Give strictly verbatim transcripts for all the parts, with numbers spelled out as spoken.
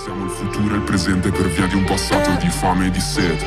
Siamo il futuro e il presente per via di un passato di fame e di sete.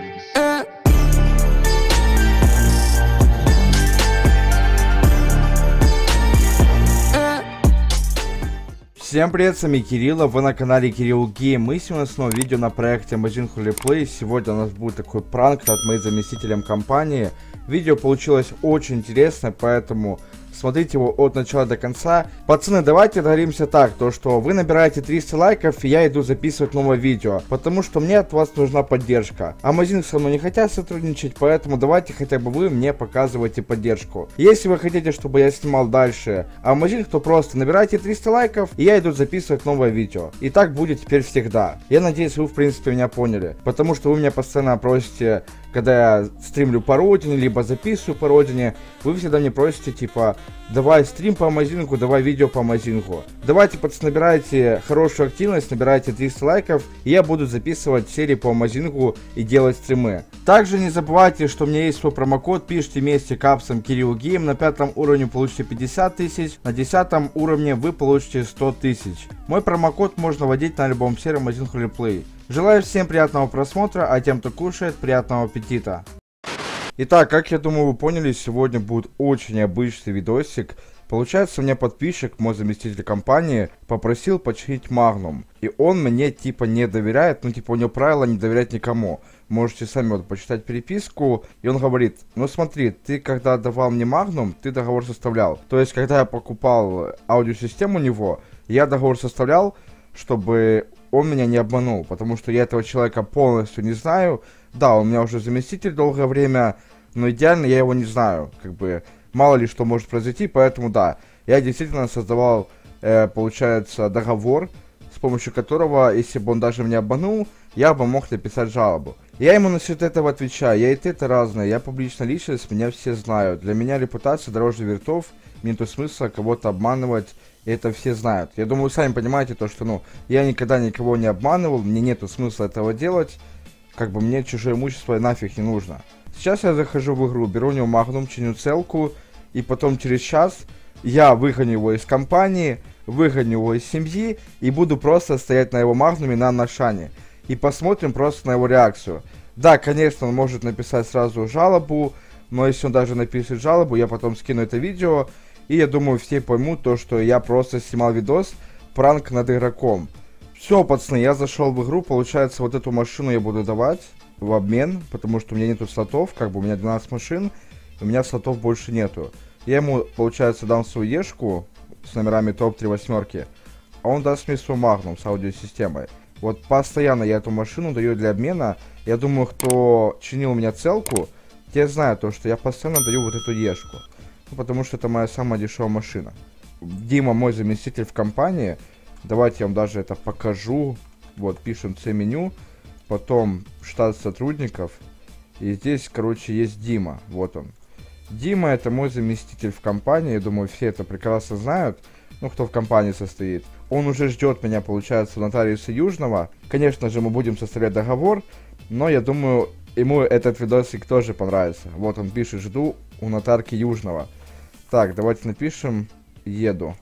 Всем привет, с вами Кирилл, вы на канале Кирилл Гейм. Мы сегодня снова видео на проекте Amazing Holy Play. Сегодня у нас будет такой пранк над моим заместителем компании. Видео получилось очень интересное, поэтому смотрите его от начала до конца. Пацаны, давайте договоримся так, то что вы набираете триста лайков, и я иду записывать новое видео, потому что мне от вас нужна поддержка. Amazing со мной не хотят сотрудничать, поэтому давайте хотя бы вы мне показывайте поддержку. Если вы хотите, чтобы я снимал дальше Amazing, то просто набирайте триста лайков, и я иду записывать новое видео. И так будет теперь всегда. Я надеюсь, вы в принципе меня поняли, потому что вы меня постоянно просите, когда я стримлю по родине, либо записываю по родине, вы всегда мне просите, типа, давай стрим по Амазингу, давай видео по Амазингу. Давайте, пацаны, набирайте хорошую активность, набирайте триста лайков, и я буду записывать серии по Амазингу и делать стримы. Также не забывайте, что у меня есть свой промокод, пишите вместе капсом Кирилл Гейм, на пятом уровне получите пятьдесят тысяч, на десятом уровне вы получите сто тысяч. Мой промокод можно вводить на любом сервере Amazing Holy Play. Желаю всем приятного просмотра, а тем, кто кушает, приятного аппетита. Итак, как я думаю, вы поняли, сегодня будет очень необычный видосик. Получается, у меня подписчик, мой заместитель компании, попросил починить Magnum. И он мне типа не доверяет, ну типа у него правило не доверять никому. Можете сами вот почитать переписку. И он говорит, ну смотри, ты когда давал мне Magnum, ты договор составлял. То есть, когда я покупал аудиосистему у него, я договор составлял, чтобы он меня не обманул, потому что я этого человека полностью не знаю. Да, он у меня уже заместитель долгое время, но идеально я его не знаю. Как бы, мало ли что может произойти, поэтому да. Я действительно создавал, э, получается, договор, с помощью которого, если бы он даже меня обманул, я бы мог написать жалобу. Я ему насчет этого отвечаю, я и ты-то разные, я публичная личность, меня все знают. Для меня репутация дороже вертов, нету смысла кого-то обманывать. И это все знают. Я думаю, вы сами понимаете то, что, ну, я никогда никого не обманывал, мне нету смысла этого делать. Как бы мне чужое имущество нафиг не нужно. Сейчас я захожу в игру, беру у него Magnum, чиню целку, и потом через час я выгоню его из компании, выгоню его из семьи, и буду просто стоять на его Magnum на Нашане. И посмотрим просто на его реакцию. Да, конечно, он может написать сразу жалобу, но если он даже напишет жалобу, я потом скину это видео. И я думаю, все поймут то, что я просто снимал видос пранк над игроком. Все, пацаны, я зашел в игру. Получается, вот эту машину я буду давать в обмен, потому что у меня нету слотов. Как бы у меня двенадцать машин, у меня слотов больше нету. Я ему, получается, дам свою ешку с номерами топ три восьмерки, а он даст мне свой Magnum с аудиосистемой. Вот постоянно я эту машину даю для обмена. Я думаю, кто чинил у меня целку, те знают то, что я постоянно даю вот эту ешку. Потому что это моя самая дешевая машина. Дима мой заместитель в компании. Давайте я вам даже это покажу. Вот, пишем C-меню. Потом штат сотрудников. И здесь, короче, есть Дима. Вот он. Дима это мой заместитель в компании. Я думаю, все это прекрасно знают. Ну, кто в компании состоит. Он уже ждет меня, получается, у нотариуса Южного. Конечно же, мы будем составлять договор. Но я думаю, ему этот видосик тоже понравится. Вот он пишет, жду у нотарки Южного. Так, давайте напишем еду.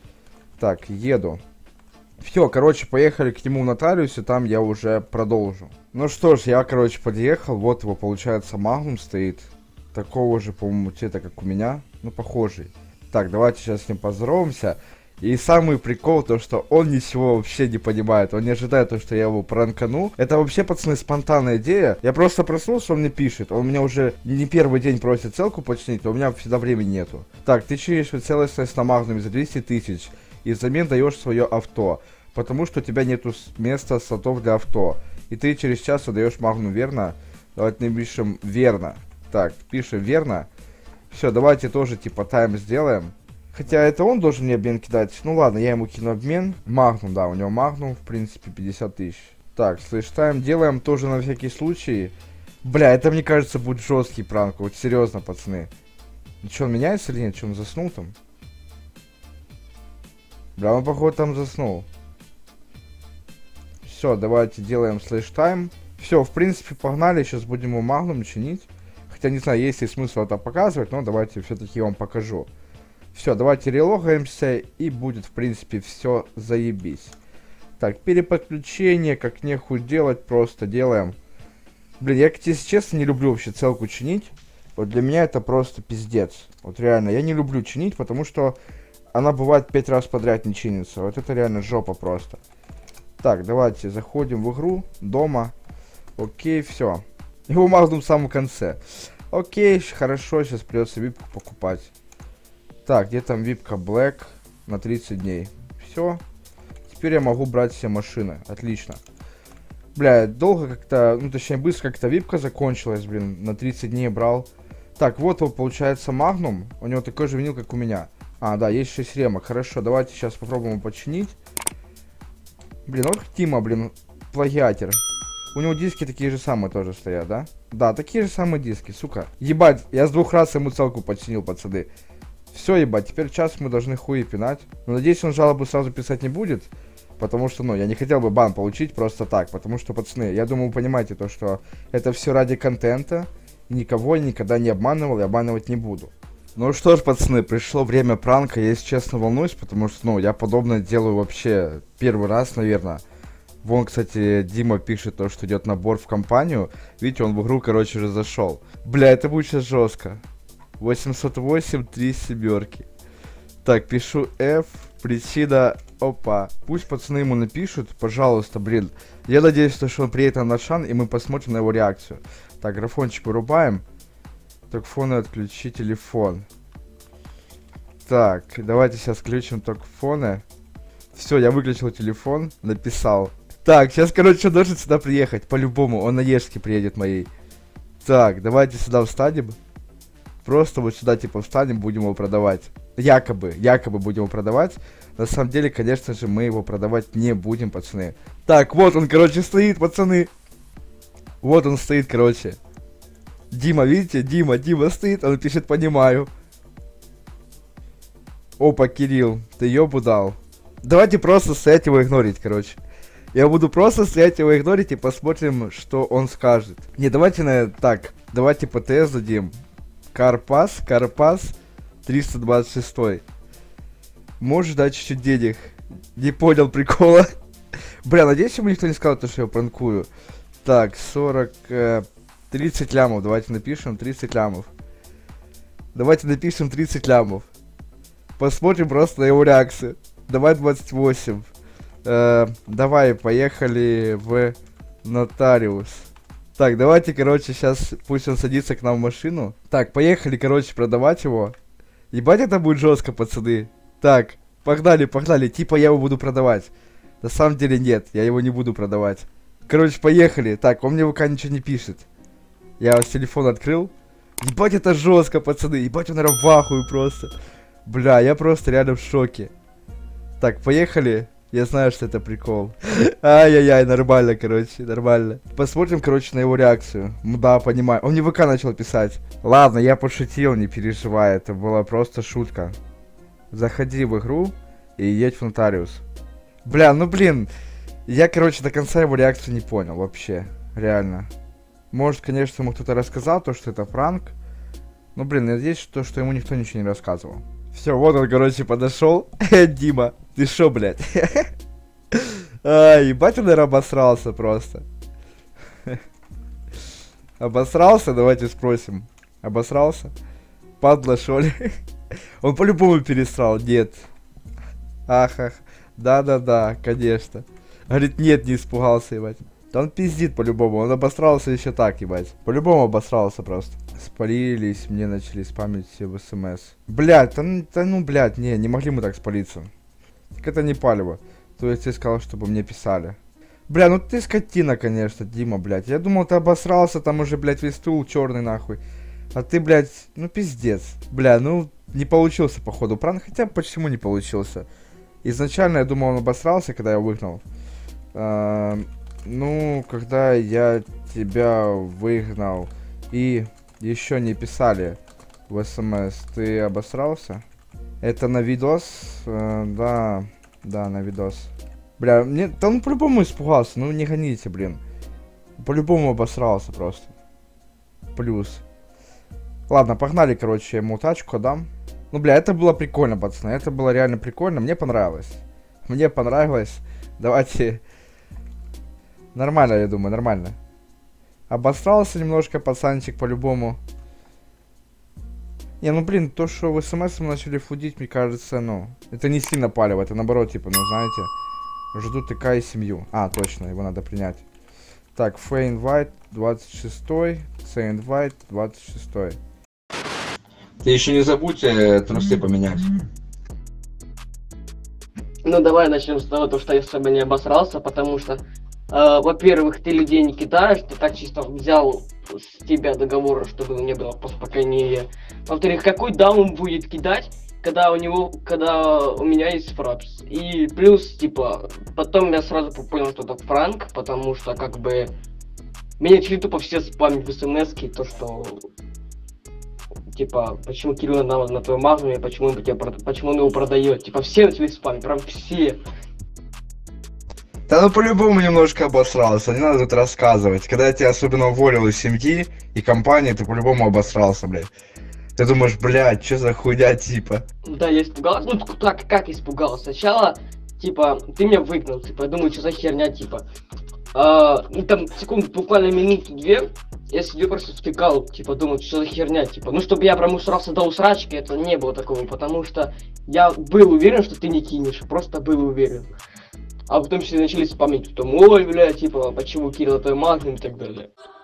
Так, еду. Все, короче, поехали к нему в нотариусе, там я уже продолжу. Ну что ж, я, короче, подъехал. Вот его, получается, Magnum стоит. Такого же, по-моему, цвета, как у меня. Ну, похожий. Так, давайте сейчас с ним поздороваемся. И самый прикол, то что он ничего вообще не понимает. Он не ожидает то, что я его пранкану. Это вообще, пацаны, спонтанная идея. Я просто проснулся, он мне пишет. Он меня уже не первый день просит целку починить, но у меня всегда времени нету. Так, ты чинишь целостность на Magnum за двести тысяч. И взамен даешь свое авто. Потому что у тебя нету места слотов для авто. И ты через час отдаешь Magnum, верно? Давайте напишем верно. Так, пишем верно. Все, давайте тоже типа тайм сделаем. Хотя это он должен мне обмен кидать. Ну ладно, я ему кину обмен. Magnum, да, у него Magnum, в принципе, пятьдесят тысяч. Так, слышь, тайм делаем тоже на всякий случай. Бля, это, мне кажется, будет жесткий пранк. Вот серьезно, пацаны. Ну что, он меняется или нет? Что, он заснул там? Бля, он, походу, там заснул. Все, давайте делаем слэш тайм. Все, в принципе, погнали. Сейчас будем его Magnum чинить. Хотя не знаю, есть ли смысл это показывать, но давайте все-таки я вам покажу. Все, давайте релогаемся, и будет, в принципе, все заебись. Так, переподключение, как нехуй делать, просто делаем. Блин, я, если честно, не люблю вообще целку чинить. Вот для меня это просто пиздец. Вот реально, я не люблю чинить, потому что она бывает пять раз подряд не чинится. Вот это реально жопа просто. Так, давайте заходим в игру, дома. Окей, все. Его Magnum в самом конце. Окей, хорошо, сейчас придется випку покупать. Так, где там випка Black на тридцать дней? Все. Теперь я могу брать все машины. Отлично. Бля, долго как-то, ну точнее быстро как-то випка закончилась, блин. На тридцать дней брал. Так, вот он, получается, Magnum. У него такой же винил, как у меня. А, да, есть шесть ремок. Хорошо, давайте сейчас попробуем его починить. Блин, вот Тима, блин, плагиатер. У него диски такие же самые тоже стоят, да? Да, такие же самые диски, сука. Ебать, я с двух раз ему целку починил, пацаны. Все, ебать, теперь час мы должны хуи пинать. Но надеюсь, он жалобу сразу писать не будет. Потому что, ну, я не хотел бы бан получить просто так. Потому что, пацаны, я думаю, вы понимаете то, что это все ради контента. И никого я никогда не обманывал и обманывать не буду. Ну что ж, пацаны, пришло время пранка. Я, если честно, волнуюсь, потому что, ну, я подобное делаю вообще первый раз, наверное. Вон, кстати, Дима пишет то, что идет набор в компанию. Видите, он в игру, короче, уже зашел. Бля, это будет сейчас жестко. восемьсот восемь, три семерки. Так, пишу F, причина, опа. Пусть пацаны ему напишут, пожалуйста, блин. Я надеюсь, что он приедет на наш шан, и мы посмотрим на его реакцию. Так, графончик вырубаем. Так, фоны отключи телефон. Так, давайте сейчас включим только фоны. Все, я выключил телефон, написал. Так, сейчас, короче, он должен сюда приехать, по-любому. Он на Ежке приедет моей. Так, давайте сюда встанем. Просто вот сюда, типа, встанем, будем его продавать. Якобы, якобы будем его продавать. На самом деле, конечно же, мы его продавать не будем, пацаны. Так, вот он, короче, стоит, пацаны. Вот он стоит, короче. Дима, видите? Дима, Дима стоит, он пишет «понимаю». Опа, Кирилл, ты ёбу дал. Давайте просто стоять его игнорить, короче. Я буду просто стоять его игнорить и посмотрим, что он скажет. Не, давайте, на так, давайте ПТС дадим. Карпас, Карпас, триста двадцать шесть. Можешь дать чуть-чуть денег? Не понял прикола. Бля, надеюсь, ему никто не сказал, то, что я пранкую. Так, сорок... Э, тридцать лямов, давайте напишем тридцать лямов. Давайте напишем тридцать лямов. Посмотрим просто на его реакцию. Давай двадцать восемь. Э, давай, поехали в нотариус. Так, давайте, короче, сейчас пусть он садится к нам в машину. Так, поехали, короче, продавать его. Ебать, это будет жестко, пацаны. Так, погнали, погнали. Типа я его буду продавать. На самом деле нет, я его не буду продавать. Короче, поехали. Так, он мне в ВК ничего не пишет. Я с телефона открыл. Ебать, это жестко, пацаны. Ебать, он, наверное, в ахуе просто. Бля, я просто реально в шоке. Так, поехали. Я знаю, что это прикол. Ай-яй-яй, нормально, короче, нормально. Посмотрим, короче, на его реакцию. Да, понимаю. Он мне в ВК начал писать. Ладно, я пошутил, не переживай. Это была просто шутка. Заходи в игру и едь в нотариус. Бля, ну блин. Я, короче, до конца его реакцию не понял вообще. Реально. Может, конечно, ему кто-то рассказал то, что это пранк. Ну, блин, надеюсь, что, что ему никто ничего не рассказывал. Все, вот он, короче, подошел. Дима, ты шо, блядь? Ай, ебать, он, наверное, обосрался просто. Обосрался? Давайте спросим. Обосрался? Падла, шо ли? Он по-любому пересрал, нет. Ах, ах. Да-да-да, конечно. Говорит, нет, не испугался, ебать. Да он пиздит по-любому, он обосрался еще так, ебать. По-любому обосрался просто. Спалились, мне начали спамить все в СМС. Блядь, да, да ну, блядь, не, не могли мы так спалиться. Так это не палево. То есть ты сказал, чтобы мне писали. Бля, ну ты скотина, конечно, Дима, блядь. Я думал, ты обосрался, там уже, блядь, весь стул черный, нахуй. А ты, блядь, ну пиздец. Бля, ну не получился, походу, пранк, хотя почему не получился? Изначально я думал, он обосрался, когда я выгнал. А, ну, когда я тебя выгнал и еще не писали в СМС, ты обосрался? Это на видос? А, да, да, на видос. Бля, мне, да он по-любому испугался, ну не гоните, блин. По-любому обосрался просто. Плюс. Ладно, погнали, короче, ему тачку дам. Ну, бля, это было прикольно, пацаны, это было реально прикольно, мне понравилось. Мне понравилось. Давайте. Нормально, я думаю, нормально. Обосрался немножко, пацанчик, по-любому. Не, ну блин, то, что в смс начали фудить, мне кажется, ну, это не сильно палево, это наоборот, типа, ну, знаете, жду ТК и семью. А, точно, его надо принять. Так, Фейнвайт двадцать шестой, Сейнвайт двадцать шестой. Ты еще не забудь э, трусы поменять. Ну давай начнем с того, что я особо не обосрался, потому что, э, во-первых, ты людей не кидаешь, ты так чисто взял с тебя договор, чтобы мне было поспокойнее. Во-вторых, какой даун будет кидать, когда у него, когда у меня есть фрапс. И плюс, типа, потом я сразу понял, что это пранк, потому что, как бы, меня начали тупо все спамить в смс-ки, то, что, типа, почему Кирилл на, на твоем магнуме, почему, он тебя, почему он его продает. Типа, все начали спамить, прям все. Да ну по-любому немножко обосрался, не надо тут рассказывать. Когда я тебя особенно уволил из семьи и компании, ты по-любому обосрался, блядь. Ты думаешь, блядь, что за хуйня, типа? Да, я испугался. Ну, так, как испугался? Сначала, типа, ты меня выгнал, типа, я думаю, что за херня, типа. А, ну, там, секунд, буквально минуту-две, я сидел просто втыкал, типа, думаю, что за херня, типа. Ну, чтобы я прям усрался до усрачки, это не было такого, потому что я был уверен, что ты не кинешь, просто был уверен. А потом все начали спамить, что, ой, бля, типа, почему Кирилл твой магнум и так далее.